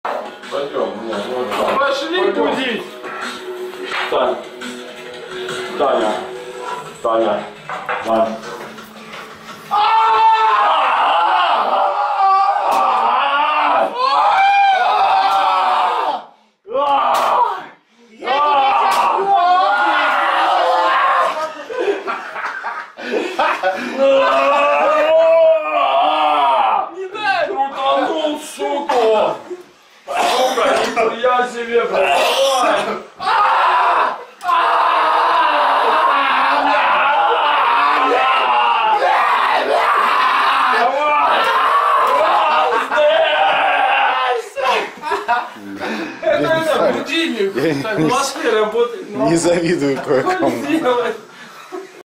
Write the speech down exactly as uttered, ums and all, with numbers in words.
Пойдем, нет, вот. Пошли будить! Таня. Таня. Таня. Таня. Не дай! Крутанул, сука! Сука, нихуя себе, блядь! Это будильник! Так, в Москве работает. Не завидую кое-кому. Что делать?